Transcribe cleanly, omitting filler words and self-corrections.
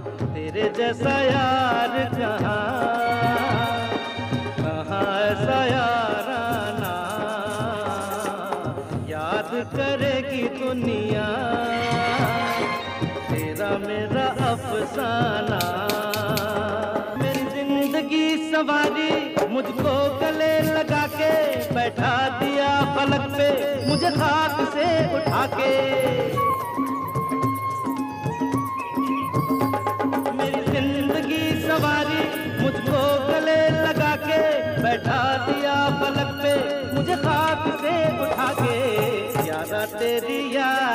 तेरे जैसा यार कहाँ, कहाँ ऐसा यार आना, याद करेगी दुनिया तेरा मेरा अफसाना। मेरी जिंदगी सवारी मुझको गले लगा के, बैठा दिया फलक पे मुझे खाक से उठा के। मेरी जिंदगी सवारी मुझको गले लगा के, बैठा दिया फलक पे मुझे खाक से उठा के। यारा तेरी यार